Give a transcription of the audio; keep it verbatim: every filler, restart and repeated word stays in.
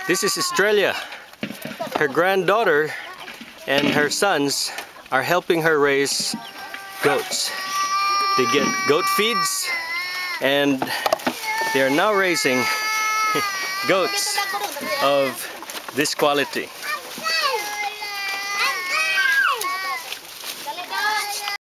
This is Estrella. Her granddaughter and her sons are helping her raise goats. They get goat feeds and they are now raising goats of this quality.